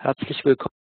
Herzlich willkommen.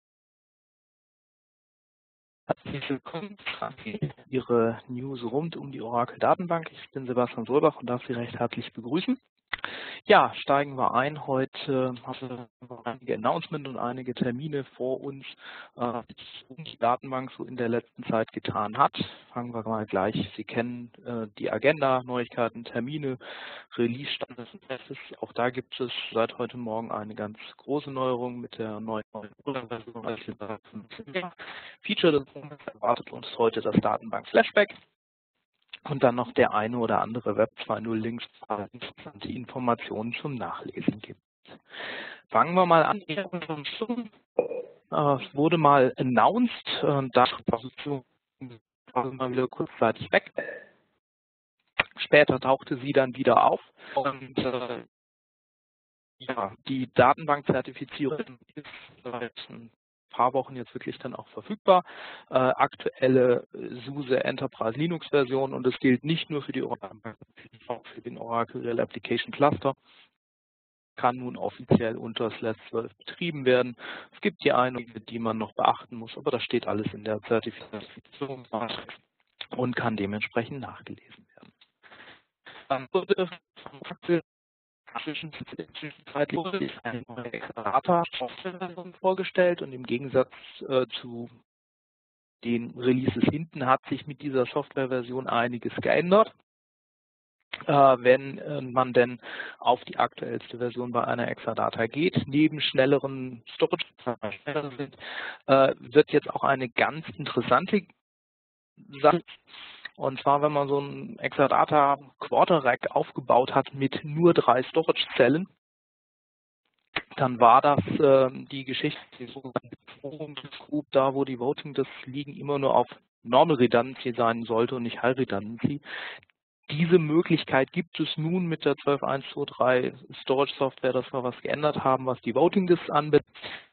Herzlich willkommen an Ihre News rund um die Oracle Datenbank. Ich bin Sebastian Solbach und darf Sie recht herzlich begrüßen. Ja, steigen wir ein. Heute haben wir einige Announcements und einige Termine vor uns, die die Datenbank so in der letzten Zeit getan hat. Fangen wir mal gleich. Sie kennen die Agenda, Neuigkeiten, Termine, Release-Stand des Testes. Auch da gibt es seit heute Morgen eine ganz große Neuerung mit der neuen Version als Feature des Monats erwartet uns heute das Datenbank-Flashback. Und dann noch der eine oder andere Web 2.0 Links, interessante Informationen zum Nachlesen gibt. Fangen wir mal an. Es wurde mal announced, Dachposition war mal wieder kurzzeitig weg. Später tauchte sie dann wieder auf und ja, die Datenbank-Zertifizierung ist seit ein paar Wochen jetzt wirklich dann auch verfügbar. Aktuelle SUSE Enterprise Linux Version, und es gilt nicht nur für die Oracle, auch für den Oracle Real Application Cluster. Kann nun offiziell unter /12 betrieben werden. Es gibt die einige, die man noch beachten muss, aber das steht alles in der Zertifizierungsmatrix und kann dementsprechend nachgelesen werden. Dann wurde zwischenzeitlich eine neue Exadata-Software-Version vorgestellt, und im Gegensatz zu den Releases hinten hat sich mit dieser Softwareversion einiges geändert. Wenn man denn auf die aktuellste Version bei einer Exadata geht, neben schnelleren Storage, wird jetzt auch eine ganz interessante Sache. Und zwar, wenn man so ein Exadata Quarter Rack aufgebaut hat mit nur 3 Storage-Zellen, dann war das die Geschichte, die sogenannte Group, da wo die Voting das liegen, immer nur auf Normal Redundancy sein sollte und nicht High Redundancy. Diese Möglichkeit gibt es nun mit der 12.1.2.3 Storage Software, dass wir was geändert haben, was die Voting Disks anbetrifft.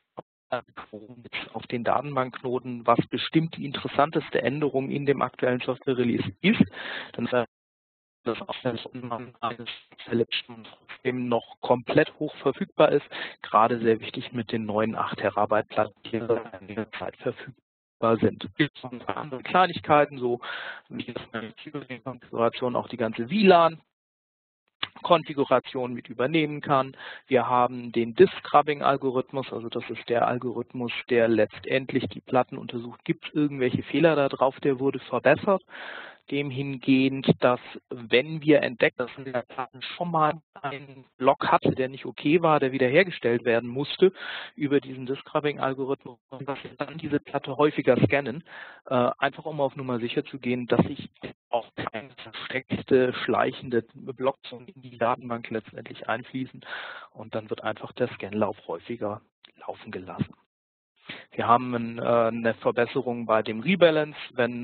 Auf den Datenbankknoten, was bestimmt die interessanteste Änderung in dem aktuellen Software Release ist, dann ist das auch, wenn man eines Selection-System noch komplett hoch verfügbar ist, gerade sehr wichtig mit den neuen 8 Terabyte Platten, die in der Zeit verfügbar sind. Es gibt noch andere Kleinigkeiten, so wie die Konfiguration, auch die ganze WLAN Konfiguration mit übernehmen kann. Wir haben den Disk-Scrubbing-Algorithmus, also das ist der Algorithmus, der letztendlich die Platten untersucht. Gibt es irgendwelche Fehler da drauf? Der wurde verbessert. Dem hingehend, dass wenn wir entdecken, dass der Platten schon mal einen Block hatte, der nicht okay war, der wiederhergestellt werden musste über diesen Disk-Scrubbing-Algorithmus, dass wir dann diese Platte häufiger scannen, einfach um auf Nummer sicher zu gehen, dass sich auch keine versteckte, schleichende Blockzone in die Datenbank letztendlich einfließen, und dann wird einfach der Scanlauf häufiger laufen gelassen. Wir haben eine Verbesserung bei dem Rebalance, wenn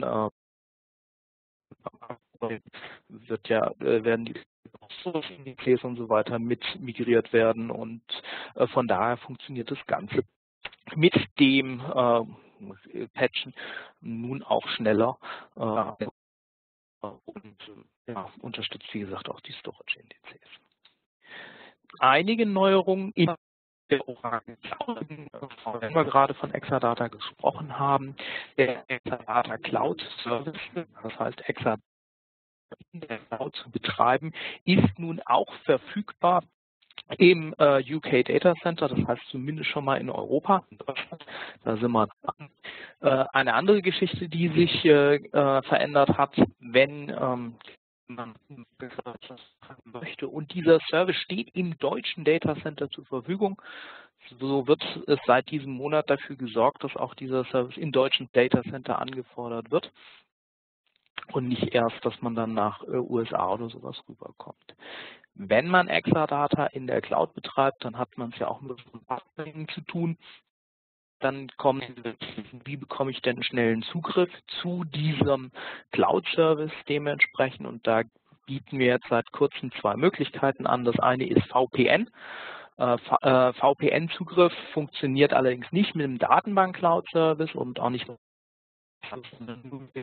werden die Indizes und so weiter mit migriert werden, und von daher funktioniert das Ganze mit dem Patchen nun auch schneller und unterstützt, wie gesagt, auch die Storage-Indizes. Einige Neuerungen in der Oracle Cloud, wenn wir gerade von Exadata gesprochen haben, der Exadata Cloud Service, das heißt Exadata in der Cloud zu betreiben, ist nun auch verfügbar im UK Data Center, das heißt zumindest schon mal in Europa. Da sind wir dran. Eine andere Geschichte, die sich verändert hat, wenn man möchte und dieser Service steht im deutschen Data Center zur Verfügung, so wird es seit diesem Monat dafür gesorgt, dass auch dieser Service im deutschen Data Center angefordert wird und nicht erst, dass man dann nach USA oder sowas rüberkommt. Wenn man Exadata in der Cloud betreibt, dann hat man es ja auch mit Partnern zu tun. Dann kommt, wie bekomme ich denn schnellen Zugriff zu diesem Cloud-Service dementsprechend, und da bieten wir jetzt seit kurzem 2 Möglichkeiten an. Das eine ist VPN. VPN-Zugriff funktioniert allerdings nicht mit dem Datenbank-Cloud-Service und auch nicht mit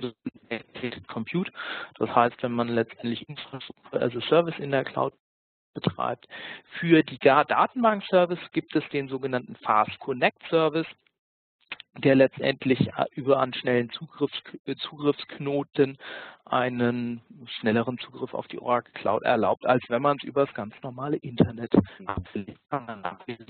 Compute. Das heißt, wenn man letztendlich Infrastruktur as a Service in der Cloud betreibt. Für die Datenbank-Service gibt es den sogenannten Fast Connect Service, der letztendlich über einen schnellen Zugriffsknoten einen schnelleren Zugriff auf die Oracle Cloud erlaubt, als wenn man es über das ganz normale Internet abbilden kann.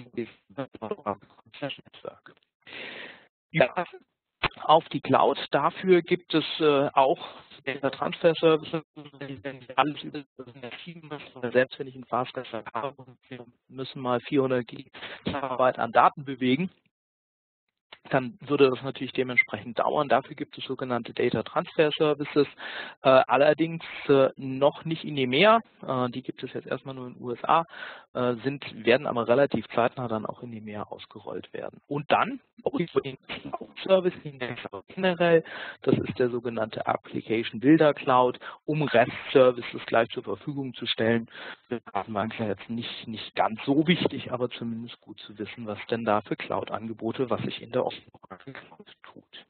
Ja, auf die Cloud. Dafür gibt es auch Data Transfer Services, alles über das Team, selbst wenn ich einen Fastcache habe, wir müssen mal 400 GB an Daten bewegen, dann würde das natürlich dementsprechend dauern. Dafür gibt es sogenannte Data Transfer Services, allerdings noch nicht in EMEA. Die gibt es jetzt erstmal nur in den USA, werden aber relativ zeitnah dann auch in EMEA ausgerollt werden. Und dann den Cloud-Service generell, das ist der sogenannte Application Builder Cloud, um REST-Services gleich zur Verfügung zu stellen. Manchmal jetzt nicht ganz so wichtig, aber zumindest gut zu wissen, was denn da für Cloud-Angebote, was sich in der Oracle Cloud tut.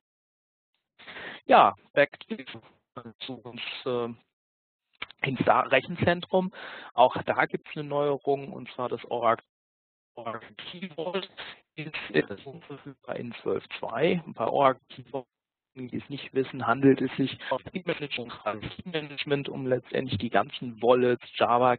Ja, back zu uns ins Rechenzentrum. Auch da gibt es eine Neuerung, und zwar das Oracle Key Vault ist verfügbar in 12.2. Bei Oracle Key Vault, die es nicht wissen, handelt es sich um Management, um letztendlich die ganzen Wallets, Java,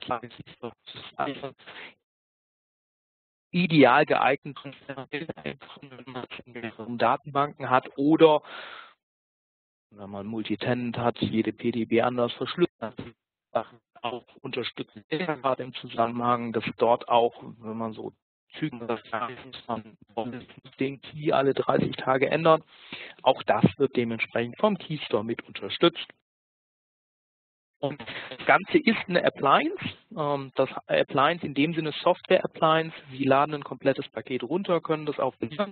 ideal geeignet, wenn man Datenbanken hat oder wenn man Multitenant hat, jede PDB anders verschlüsselt hat, auch unterstützen, gerade im Zusammenhang, dass dort auch, wenn man so Zügen man den Key alle 30 Tage ändern, auch das wird dementsprechend vom Key Store mit unterstützt. Und das Ganze ist eine Appliance, das Appliance in dem Sinne Software Appliance. Sie laden ein komplettes Paket runter, können das auch beliefern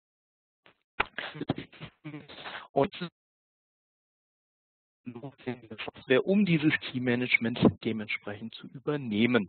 und Software, um dieses Key Management dementsprechend zu übernehmen.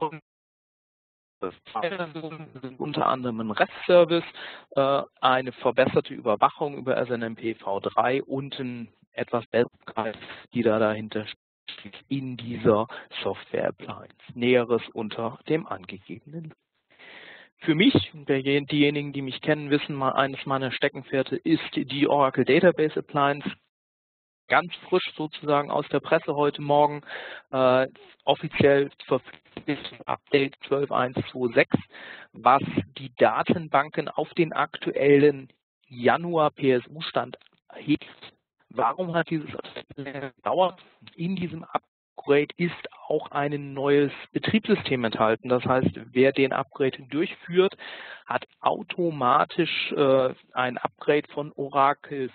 Das sind unter anderem ein REST-Service, eine verbesserte Überwachung über SNMP v3 und ein etwas bessere, die dahinter steht in dieser Software Appliance. Näheres unter dem angegebenen. Für mich, diejenigen, die mich kennen, wissen, eines meiner Steckenpferde ist die Oracle Database Appliance. Ganz frisch sozusagen aus der Presse heute Morgen, offiziell verfügtes Update 12.126, was die Datenbanken auf den aktuellen Januar PSU-Stand hebt. Warum hat dieses gedauert? In diesem Upgrade ist auch ein neues Betriebssystem enthalten. Das heißt, wer den Upgrade durchführt, hat automatisch ein Upgrade von Oracle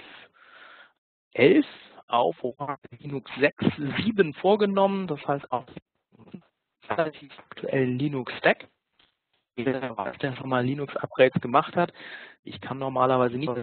5.11 auf Oracle Linux 6.7 vorgenommen. Das heißt auch relativ aktuellen Linux Stack. Jeder weiß, der schon mal Linux-Upgrades gemacht hat. Ich kann normalerweise nicht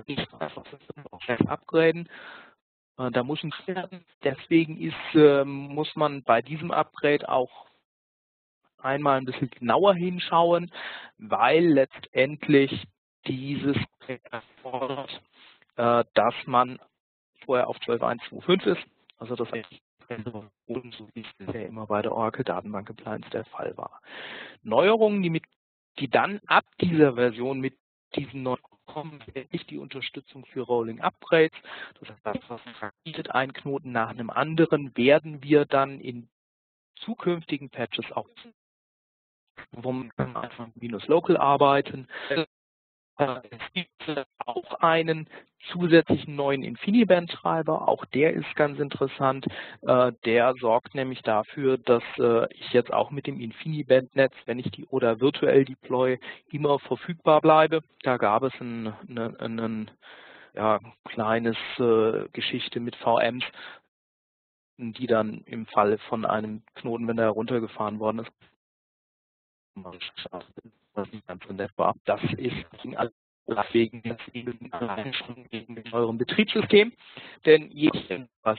upgraden. Da muss ein werden. Deswegen muss man bei diesem Upgrade auch einmal ein bisschen genauer hinschauen, weil letztendlich dieses erfordert, dass man vorher auf 12.125 ist. Also das heißt, so wie es bisher immer bei der Oracle Datenbank Appliance der Fall war. Neuerungen, die dann ab dieser Version mit diesen neuen kommen, nicht die Unterstützung für Rolling Upgrades. Das heißt, was bietet ein Knoten nach einem anderen, werden wir dann in zukünftigen Patches auch, wo man einfach -local arbeiten. Es gibt auch einen zusätzlichen neuen InfiniBand-Treiber, auch der ist ganz interessant. Der sorgt nämlich dafür, dass ich jetzt auch mit dem InfiniBand-Netz, wenn ich die oder virtuell deploy, immer verfügbar bleibe. Da gab es ein kleines Geschichte mit VMs, die dann im Falle von einem Knoten, wenn der heruntergefahren worden ist, was nicht ganz so nett war. Das ist wegen allein schon wegen eurem Betriebssystem, denn jeder, was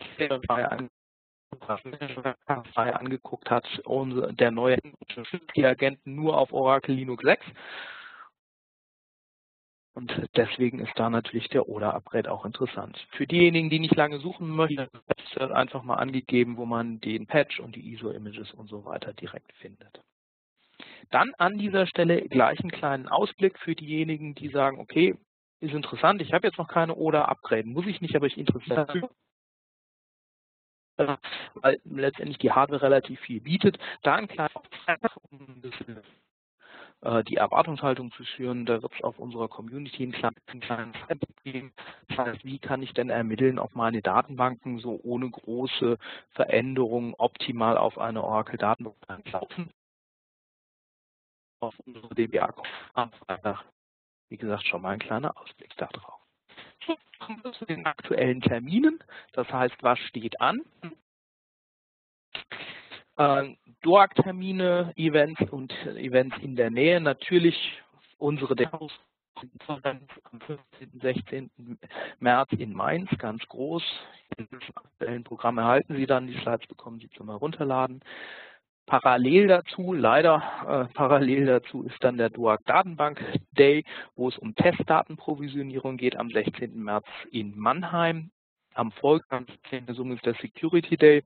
angeguckt hat, der neue unterstützt die Agenten nur auf Oracle Linux 6. Und deswegen ist da natürlich der Oder-Upgrade auch interessant. Für diejenigen, die nicht lange suchen möchten, ist einfach mal angegeben, wo man den Patch und die ISO-Images und so weiter direkt findet. Dann an dieser Stelle gleich einen kleinen Ausblick für diejenigen, die sagen, okay, ist interessant, ich habe jetzt noch keine Oder upgraden, muss ich nicht, aber ich interessiere mich dafür, weil letztendlich die Hardware relativ viel bietet. Da ein kleiner Auftrag, um ein bisschen die Erwartungshaltung zu schüren, da wird es auf unserer Community einen kleinen Step geben. Das heißt, wie kann ich denn ermitteln, ob meine Datenbanken so ohne große Veränderungen optimal auf eine Oracle-Datenbank laufen? Auf unsere DBA am Freitag, wie gesagt, schon mal ein kleiner Ausblick darauf. So, kommen wir zu den aktuellen Terminen. Das heißt, was steht an? DOAG-Termine, Events und Events in der Nähe. Natürlich unsere Demos am 15. 16. März in Mainz, ganz groß. Im aktuellen Programm erhalten Sie dann, die Slides bekommen Sie zum Herunterladen. Parallel dazu, parallel dazu ist dann der DOAG Datenbank Day, wo es um Testdatenprovisionierung geht, am 16. März in Mannheim. Am folgenden 16. ist der Security Day.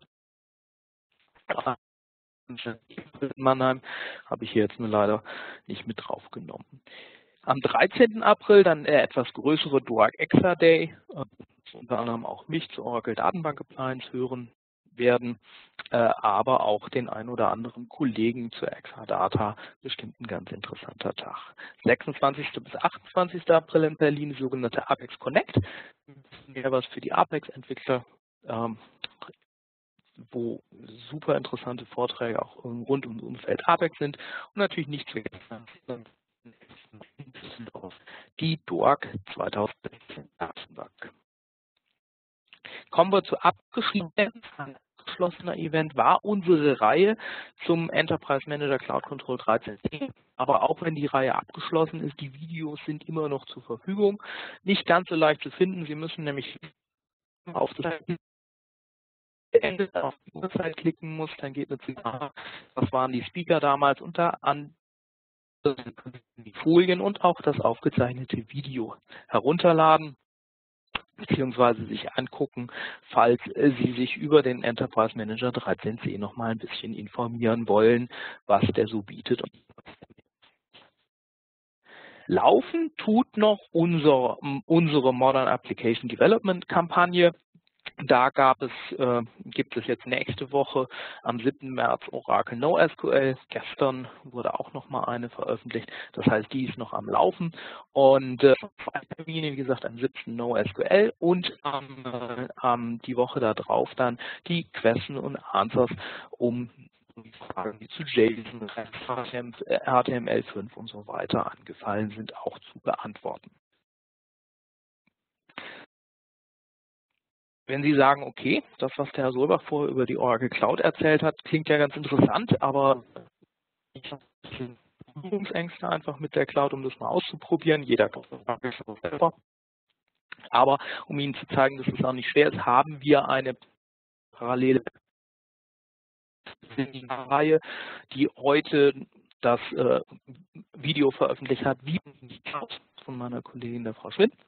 In Mannheim habe ich hier jetzt nur leider nicht mit draufgenommen. Am 13. April dann der etwas größere DOAG Exa Day, unter anderem auch mich zu Oracle Datenbank Appliance hören werden, aber auch den ein oder anderen Kollegen zu Exadata, bestimmt ein ganz interessanter Tag. 26. bis 28. April in Berlin, sogenannte Apex Connect, mehr was für die Apex-Entwickler, wo super interessante Vorträge auch rund ums Umfeld Apex sind und natürlich nicht zu vergessen die DOAG 2016 Datenbank. Kommen wir zu abgeschlossener Event, war unsere Reihe zum Enterprise Manager Cloud Control 13.10. Aber auch wenn die Reihe abgeschlossen ist, die Videos sind immer noch zur Verfügung. Nicht ganz so leicht zu finden. Sie müssen nämlich auf das Ende auf die Uhrzeit klicken muss, dann geht eine Zigarre. Das waren die Speaker damals unter an die Folien und auch das aufgezeichnete Video herunterladen beziehungsweise sich angucken, falls Sie sich über den Enterprise Manager 13c noch mal ein bisschen informieren wollen, was der so bietet. Laufen tut noch unsere Modern Application Development Kampagne. Da gibt es jetzt nächste Woche am 7. März Oracle NoSQL. Gestern wurde auch noch mal eine veröffentlicht. Das heißt, die ist noch am Laufen. Und zwei Termine, wie gesagt, am 7. NoSQL und die Woche darauf dann die Questions und Answers um die Fragen, die zu JSON, HTML5 und so weiter angefallen sind, auch zu beantworten. Wenn Sie sagen, okay, das, was der Herr Solbach vorher über die Oracle Cloud erzählt hat, klingt ja ganz interessant, aber ich habe ein bisschen Berührungsängste einfach mit der Cloud, um das mal auszuprobieren. Jeder kann das selber. Aber um Ihnen zu zeigen, dass es auch nicht schwer ist, haben wir eine parallele Reihe, die heute das Video veröffentlicht hat, wie die Cloud von meiner Kollegin, der Frau Schwind.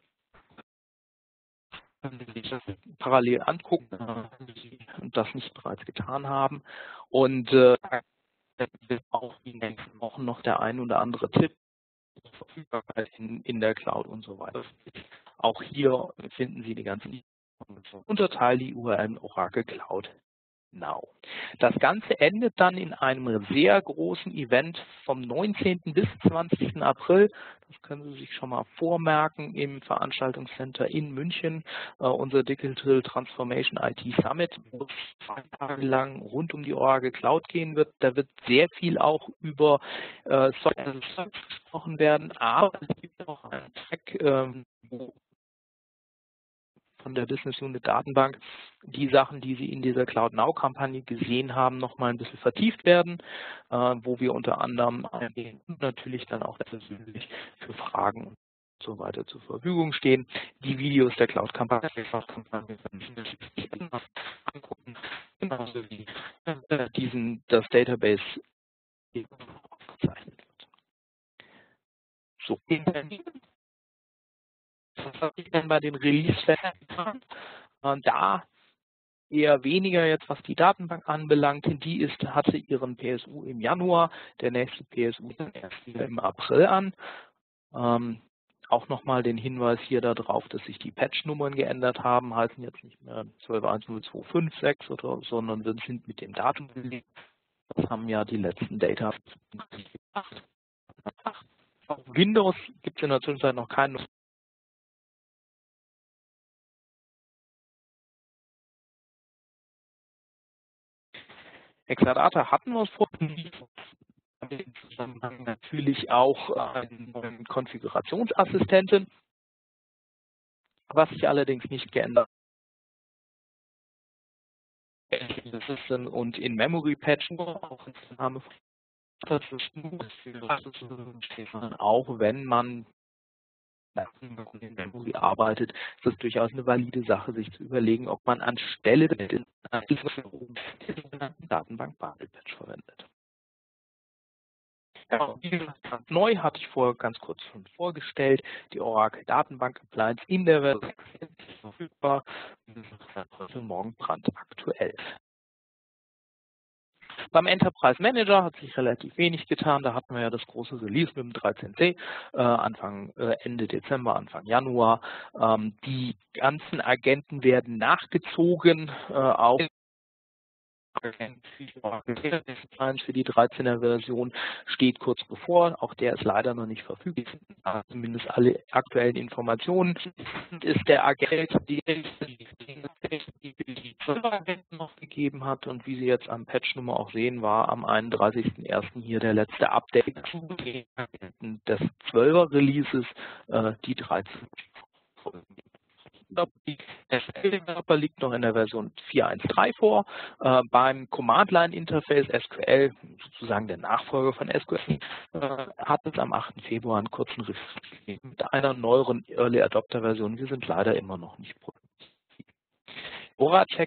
Wenn Sie sich das parallel angucken und das nicht bereits getan haben. Und auch die nächsten Wochen noch der ein oder andere Tipp zur Verfügbarkeit in der Cloud und so weiter. Auch hier finden Sie die ganzen Unterteil die URL Oracle Cloud Now. Das Ganze endet dann in einem sehr großen Event vom 19. bis 20. April. Das können Sie sich schon mal vormerken im Veranstaltungscenter in München. Unser Digital Transformation IT Summit, wo es 2 Tage lang rund um die Oracle Cloud gehen wird. Da wird sehr viel auch über Software as a Service gesprochen werden, aber es gibt auch einen Track, wo von der Business Unit Datenbank die Sachen, die Sie in dieser Cloud Now Kampagne gesehen haben, noch mal ein bisschen vertieft werden, wo wir unter anderem natürlich dann auch persönlich für Fragen und so weiter zur Verfügung stehen. Die Videos der Cloud Kampagne angucken, genauso wie das Database aufgezeichnet wird. So, Was hat sich denn bei den Release-Fächern getan? Da eher weniger jetzt, was die Datenbank anbelangt. Die hatte ihren PSU im Januar, der nächste PSU dann erst wieder im April an. Auch nochmal den Hinweis hier darauf, dass sich die Patch-Nummern geändert haben, heißen jetzt nicht mehr 12.1.0256 oder, sondern wir sind mit dem Datum belegt. Das haben ja die letzten Data gemacht. Auf Windows gibt es in der Zwischenzeit noch keinen. Exadata hatten wir es vorhin, im Zusammenhang natürlich auch einen neuen Konfigurationsassistenten, was sich allerdings nicht geändert hat. Und in Memory Patch auch im Name auch wenn man in Memory arbeitet, ist es durchaus eine valide Sache, sich zu überlegen, ob man anstelle der Datenbank Bundle Patch verwendet. Ja, wie gesagt, ganz neu hatte ich vorher ganz kurz schon vorgestellt, die Oracle Datenbank Appliance in der Version 6 ist verfügbar, heute Morgen brandaktuell. Beim Enterprise Manager hat sich relativ wenig getan. Da hatten wir ja das große Release mit dem 13c, Ende Dezember, Anfang Januar. Die ganzen Agenten werden nachgezogen, auch für die 13er Version steht kurz bevor. Auch der ist leider noch nicht verfügbar. Zumindest alle aktuellen Informationen ist der Agent, die Serveragenten noch gegeben hat und wie Sie jetzt am Patchnummer auch sehen, war am 31.01. hier der letzte Update des 12er Releases, die 13. Der Developer liegt noch in der Version 4.1.3 vor. Beim Command-Line-Interface SQL, sozusagen der Nachfolger von SQL, hat es am 8. Februar einen kurzen Riff mit einer neueren Early Adopter-Version. Wir sind leider immer noch nicht produktiv. OraCheck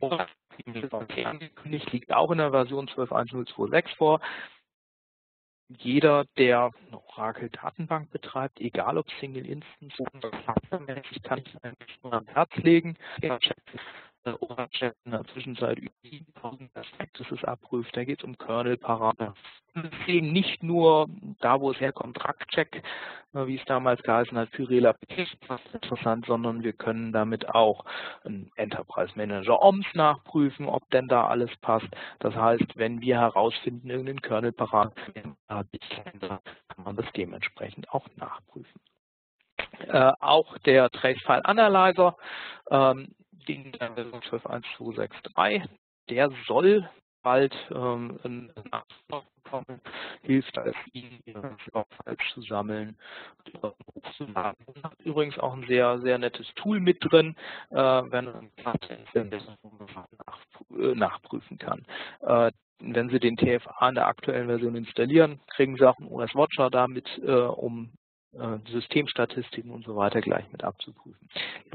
liegt auch in der Version 12.1.026 vor. Jeder, der eine Oracle-Datenbank betreibt, egal ob Single Instance oder clustermäßig, kann ich eigentlich nur ans Herz legen. OraCheck in der Zwischenzeit über 7000 Best-Practices abprüft. Da geht es um Kernel-Parameter. Deswegen nicht nur da, wo es herkommt, RAC-Check, wie es damals geheißen hat, für Replication interessant, sondern wir können damit auch einen Enterprise Manager OMS nachprüfen, ob denn da alles passt. Das heißt, wenn wir herausfinden, irgendeinen Kernel-Parameter, kann man das dementsprechend auch nachprüfen. Auch der Trace-File Analyzer, den Version 12.1.263, der soll bald ein Nachfolger bekommen, hilft es Ihnen, Ihre Files zu sammeln und hochzuladen. Und hat übrigens auch ein sehr, sehr nettes Tool mit drin, wenn man nachprüfen kann. Wenn Sie den TFA in der aktuellen Version installieren, kriegen Sie auch einen OS Watcher damit, um Systemstatistiken und so weiter gleich mit abzuprüfen.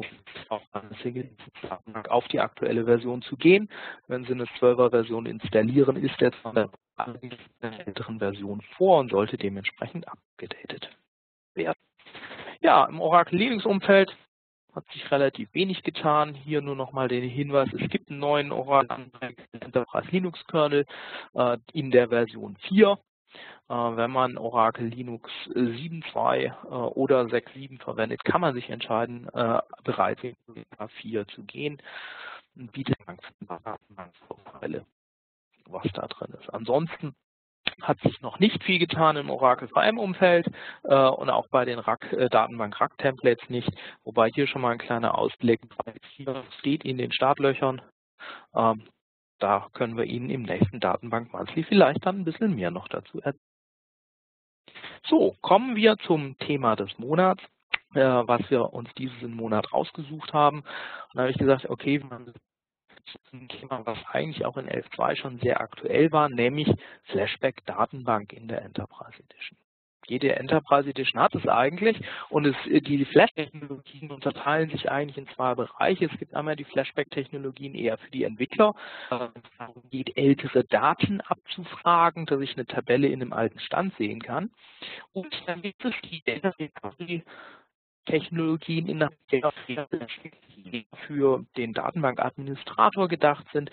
Auf die aktuelle Version zu gehen. Wenn Sie eine 12er Version installieren, ist der von der älteren Version vor und sollte dementsprechend abgedatet werden. Ja, im Oracle Linux Umfeld hat sich relativ wenig getan. Hier nur nochmal den Hinweis, es gibt einen neuen Oracle Enterprise Linux Kernel in der Version 4. Wenn man Oracle Linux 7.2 oder 6.7 verwendet, kann man sich entscheiden, bereits in V4 zu gehen. Und bietet Vorteile, was da drin ist. Ansonsten hat sich noch nicht viel getan im Oracle VM-Umfeld und auch bei den Datenbank-RAC-Templates nicht, wobei hier schon mal ein kleiner Ausblick steht in den Startlöchern. Da können wir Ihnen im nächsten Datenbank Monthly vielleicht dann ein bisschen mehr noch dazu erzählen. So, kommen wir zum Thema des Monats, was wir uns diesen Monat rausgesucht haben. Und da habe ich gesagt, okay, ein Thema, was eigentlich auch in 11.2 schon sehr aktuell war, nämlich Flashback Datenbank in der Enterprise Edition. Jede Enterprise Edition hat es eigentlich und die Flashback-Technologien unterteilen sich eigentlich in zwei Bereiche. Es gibt einmal die Flashback-Technologien eher für die Entwickler, geht ältere Daten abzufragen, dass ich eine Tabelle in einem alten Stand sehen kann. Und dann gibt es die Data Recovery Technologien innerhalb der die für den Datenbankadministrator gedacht sind,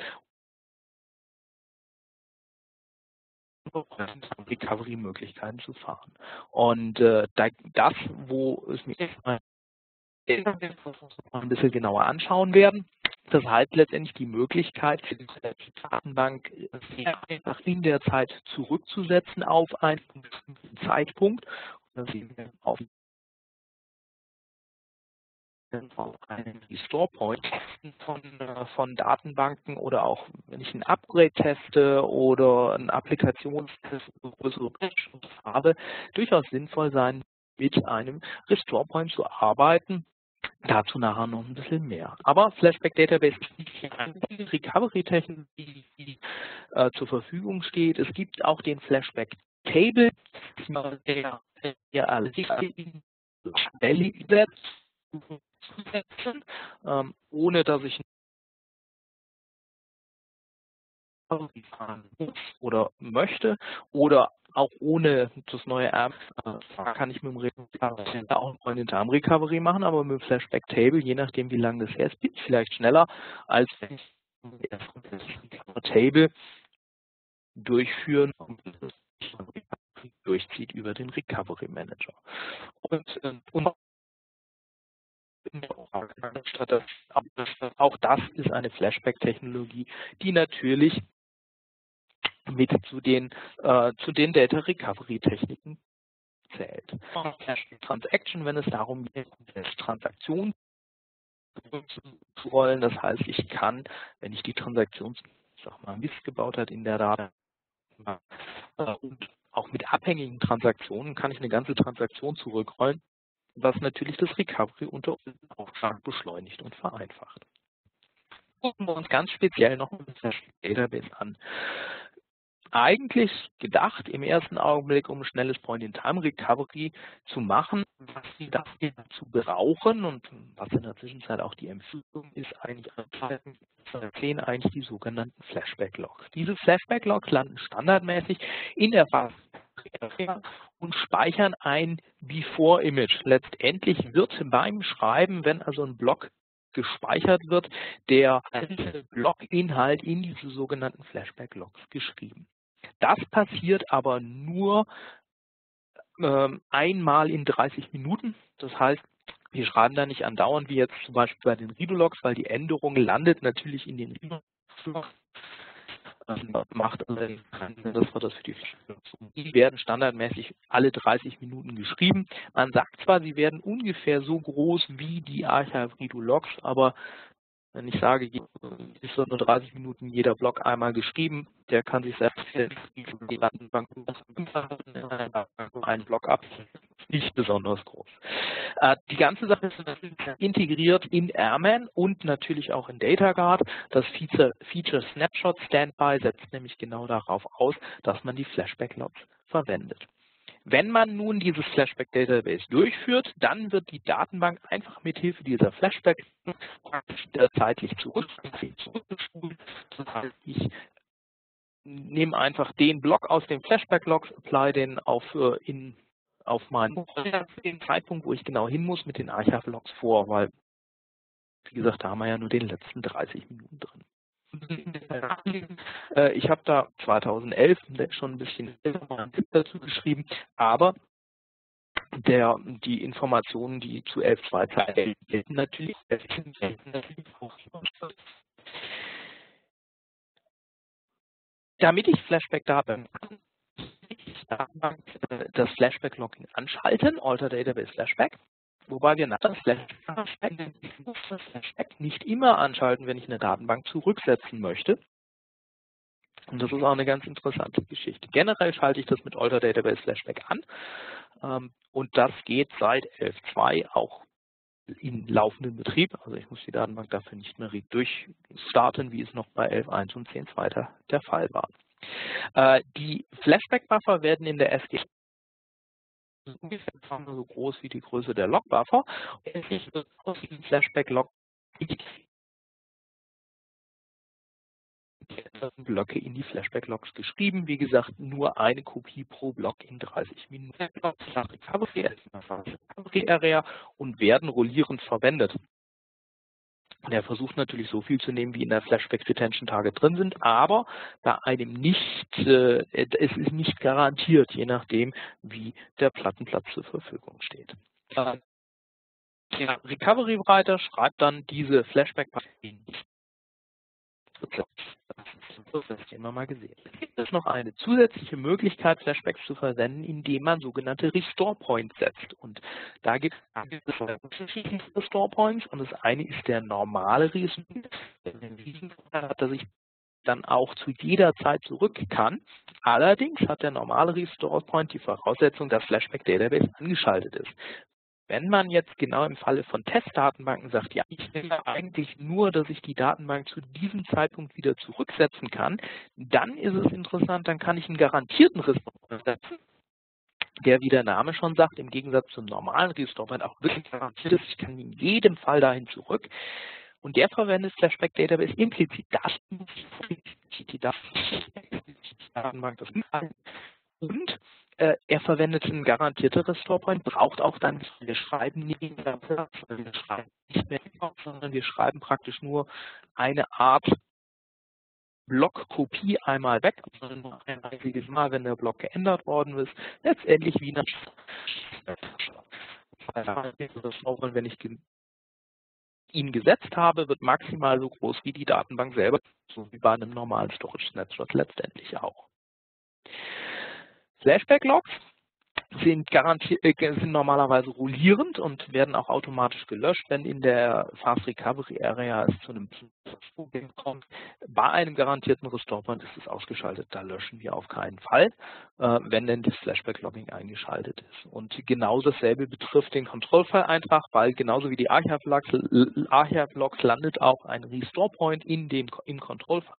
Recovery-Möglichkeiten zu fahren. Und das, wo es mir ein bisschen genauer anschauen werden, das heißt letztendlich die Möglichkeit, die Datenbank sehr einfach in der Zeit zurückzusetzen auf einen bestimmten Zeitpunkt. Das auf einen Restore Point von Datenbanken oder auch wenn ich ein Upgrade teste oder einen Applikationstest größere Patches habe, durchaus sinnvoll sein, mit einem Restore Point zu arbeiten. Dazu nachher noch ein bisschen mehr. Aber Flashback Database ist nicht die einzige Recovery-Technologie, die zur Verfügung steht. Es gibt auch den Flashback Table, der ohne dass ich fahren muss oder möchte oder auch ohne das neue App kann ich mit dem Recovery auch ein Point-in-Time-Recovery machen, aber mit dem Flashback Table, je nachdem wie lange das her ist, bin ich vielleicht schneller, als wenn ich das Table durchführen und durchzieht über den Recovery Manager. Und auch das ist eine Flashback-Technologie, die natürlich mit zu den Data Recovery Techniken zählt. Transaction, wenn es darum geht, Transaktionen zu rollen, das heißt, ich kann, wenn ich die Transaktion, Mist gebaut hat in der Datenbank und auch mit abhängigen Transaktionen kann ich eine ganze Transaktion zurückrollen, was natürlich das Recovery unter Umständen auch stark beschleunigt und vereinfacht. Gucken wir uns ganz speziell noch das Database an. Eigentlich gedacht im ersten Augenblick, um ein schnelles Point-in-Time-Recovery zu machen, was Sie dafür dazu brauchen und was in der Zwischenzeit auch die Empfehlung ist, eigentlich eigentlich die sogenannten Flashback-Logs. Diese Flashback-Logs landen standardmäßig in der Phase und speichern ein Before-Image. Letztendlich wird beim Schreiben, wenn also ein Block gespeichert wird, der Blockinhalt in diese sogenannten Flashback-Logs geschrieben. Das passiert aber nur einmal in 30 Minuten. Das heißt, wir schreiben da nicht andauernd, wie jetzt zum Beispiel bei den Redo-Logs, weil die Änderung landet natürlich in den Redo-Logs. Macht allerdings keinen Sinn, dass wir das für die Flashback-Logs. Die werden standardmäßig alle 30 Minuten geschrieben. Man sagt zwar, sie werden ungefähr so groß wie die Archive-Redo-Logs, aber wenn ich sage, ist so nur 30 Minuten jeder Block einmal geschrieben, der kann sich selbst die Datenbank einen Block ab, nicht besonders groß. Die ganze Sache ist integriert in Airman und natürlich auch in DataGuard. Das Feature Snapshot Standby setzt nämlich genau darauf aus, dass man die Flashback-Logs verwendet. Wenn man nun dieses Flashback Database durchführt, dann wird die Datenbank einfach mit Hilfe dieser Flashback zeitlich zurückgespult. Das heißt, ich nehme einfach den Block aus den Flashback Logs, apply den auf meinen den Zeitpunkt, wo ich genau hin muss, mit den Archive Logs vor, weil, wie gesagt, da haben wir ja nur den letzten 30 Minuten drin. Ich habe da 2011 schon ein bisschen einen Tipp dazu geschrieben, aber die Informationen, die zu 11.2 gelten, natürlich auch. Damit ich Flashback-Daten das Flashback-Login anschalten, Alter Database Flashback, wobei wir das Flashback nicht immer anschalten, wenn ich eine Datenbank zurücksetzen möchte. Und das ist auch eine ganz interessante Geschichte. Generell schalte ich das mit Alter Database Flashback an und das geht seit 11.2 auch in laufendem Betrieb. Also ich muss die Datenbank dafür nicht mehr durchstarten, wie es noch bei 11.1 und 10.2 der Fall war. Die Flashback-Buffer werden in der SDK ungefähr so groß wie die Größe der Log-Buffer. Flashback-Log Blöcke in die Flashback-Logs geschrieben. Wie gesagt, nur eine Kopie pro Block in 30 Minuten Recovery Area und werden rollierend verwendet. Und er versucht natürlich so viel zu nehmen, wie in der Flashback Retention Tage drin sind, aber bei einem nicht, es ist nicht garantiert, je nachdem, wie der Plattenplatz zur Verfügung steht. Der Recovery-Writer schreibt dann diese Flashback-Pakete. Das haben wir mal gesehen. Es gibt noch eine zusätzliche Möglichkeit, Flashbacks zu verwenden, indem man sogenannte Restore Points setzt. Und da gibt es zwei unterschiedliche Restore Points. Und das eine ist der normale Restore Point, dass ich dann auch zu jeder Zeit zurück kann. Allerdings hat der normale Restore Point die Voraussetzung, dass Flashback Database angeschaltet ist. Wenn man jetzt genau im Falle von Testdatenbanken sagt, ja, ich will eigentlich nur, dass ich die Datenbank zu diesem Zeitpunkt wieder zurücksetzen kann, dann ist es interessant, dann kann ich einen garantierten Restore setzen, der, wie der Name schon sagt, im Gegensatz zum normalen Restore auch wirklich garantiert ist. Ich kann in jedem Fall dahin zurück. Und der verwendet Flashback Database implizit. Das muss die Datenbank das und er verwendet einen garantierten Restore Point, braucht auch dann, wir schreiben nicht mehr Platz, wir schreiben nicht mehr, sondern wir schreiben praktisch nur eine Art Blockkopie einmal weg, sondern nur ein einziges Mal, wenn der Block geändert worden ist, letztendlich wie eine wenn ich ihn gesetzt habe, wird maximal so groß wie die Datenbank selber, so wie bei einem normalen Storage Snapshot letztendlich auch. Flashback-Logs sind normalerweise rollierend und werden auch automatisch gelöscht, wenn in der Fast Recovery Area es zu einem Problem kommt. Bei einem garantierten Restore Point ist es ausgeschaltet, da löschen wir auf keinen Fall, wenn denn das Flashback-Logging eingeschaltet ist. Und genau dasselbe betrifft den Kontrollfile-Eintrag, weil genauso wie die Archive-Logs landet auch ein Restore Point im Kontrollfile.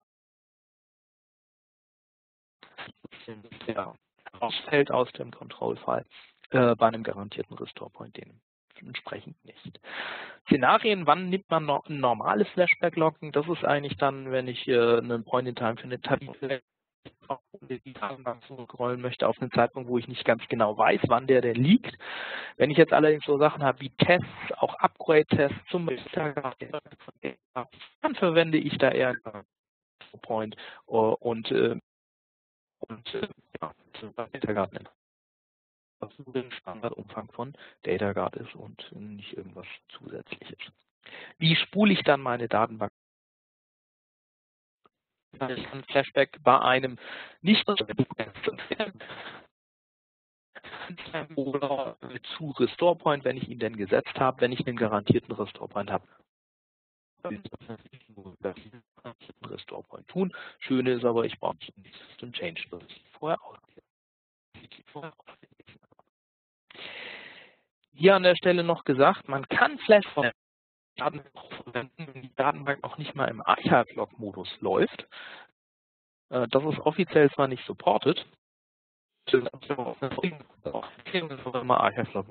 Ja. Rausfällt aus dem Kontrollfile bei einem garantierten Restore Point entsprechend nicht. Szenarien, wann nimmt man noch ein normales Flashback-Loggen? Das ist eigentlich dann, wenn ich einen Point-in-Time für eine Tabelle die Datenbank zurückrollen möchte auf einen Zeitpunkt, wo ich nicht ganz genau weiß, wann der denn liegt. Wenn ich jetzt allerdings so Sachen habe wie Tests, auch Upgrade-Tests, zum Beispiel, dann verwende ich da eher einen Point und Dataguard, was der Standardumfang von Dataguard ist und nicht irgendwas Zusätzliches. Wie spule ich dann meine Datenbank? Ich kann Flashback bei einem nicht oder zu Restore Point, wenn ich ihn denn gesetzt habe, wenn ich einen garantierten Restore Point habe. Restore Point tun. Schöne ist aber, ich brauche nicht System Change, das ich vorher auch. Hier an der Stelle noch gesagt, man kann Flash Datenbank verwenden, wenn die Datenbank auch nicht mal im Archive-Log-Modus läuft. Das ist offiziell zwar nicht supported, immer Archive-Log.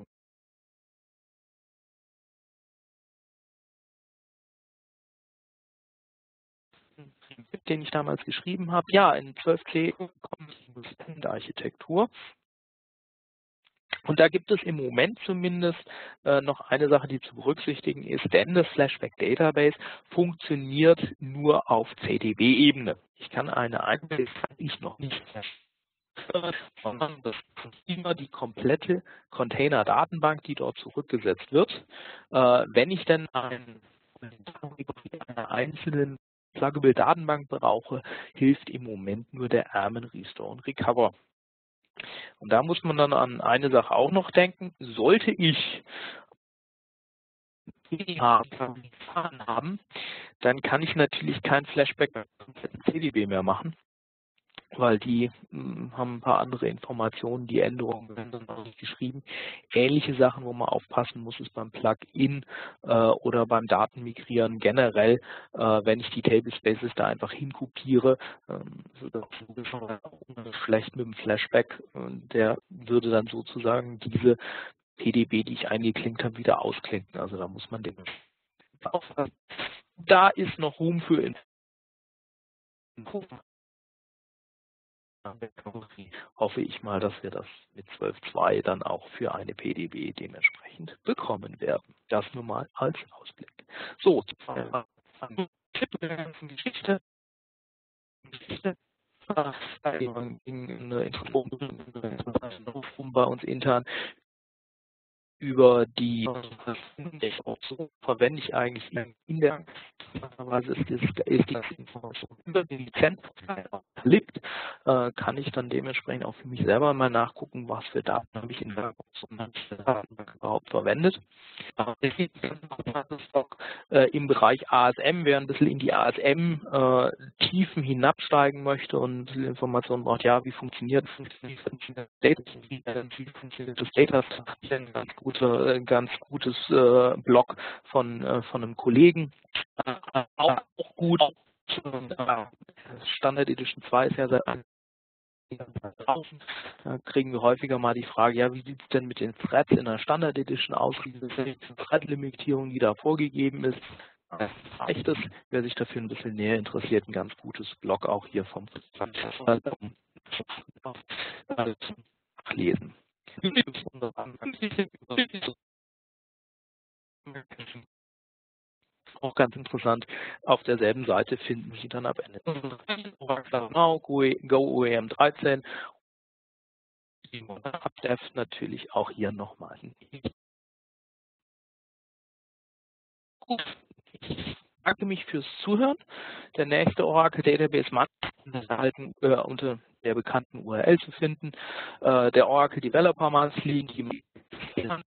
Den ich damals geschrieben habe, ja, in 12c kommt die Architektur. Und da gibt es im Moment zumindest noch eine Sache, die zu berücksichtigen ist, denn das Flashback Database funktioniert nur auf CDB-Ebene. Ich kann eine Einbase ich noch nicht, sondern das ist immer die komplette Container-Datenbank, die dort zurückgesetzt wird. Wenn ich denn einer einzelnen Pluggable Datenbank brauche, hilft im Moment nur der Ermen Restore und Recover. Und da muss man dann an eine Sache auch noch denken. Sollte ich haben, dann kann ich natürlich kein Flashback mit CDB mehr machen, weil die haben ein paar andere Informationen, die Änderungen werden dann auch nicht geschrieben. Ähnliche Sachen, wo man aufpassen muss, ist beim Plugin oder beim Datenmigrieren generell, wenn ich die Tablespaces da einfach hinkopiere, schlecht mit dem Flashback, der würde dann sozusagen diese TDB, die ich eingeklinkt habe, wieder ausklinken. Also da muss man den aufpassen. Da ist noch Ruhm für hoffe ich mal, dass wir das mit 12.2 dann auch für eine PDB dementsprechend bekommen werden. Das nur mal als Ausblick. So, Tipp der ganzen Geschichte. Eine Info bei uns intern über die so verwende ich eigentlich in der Weise ist die Information über die Lizenz liegt, kann ich dann dementsprechend auch für mich selber mal nachgucken, was für Daten habe ich in der Datenbank überhaupt verwendet. Im Bereich ASM, wer ein bisschen in die ASM-Tiefen hinabsteigen möchte und ein bisschen Informationen braucht, ja, wie funktioniert das Data, wie funktioniert das Data, ein ganz gutes Blog von einem Kollegen, auch gut. Standard Edition 2 ist ja seit draußen. Da kriegen wir häufiger mal die Frage, ja, wie sieht es denn mit den Threads in der Standard Edition aus, diese Thread-Limitierung, die da vorgegeben ist. Reicht es, wer sich dafür ein bisschen näher interessiert, ein ganz gutes Blog auch hier vom Nachlesen. Auch ganz interessant, auf derselben Seite finden Sie dann am Ende GoOEM 13 Abdev natürlich auch hier nochmal. Gut. Ich danke mich fürs Zuhören. Der nächste Oracle Database Monthly unter der bekannten URL zu finden. Der Oracle Developer Monthly, die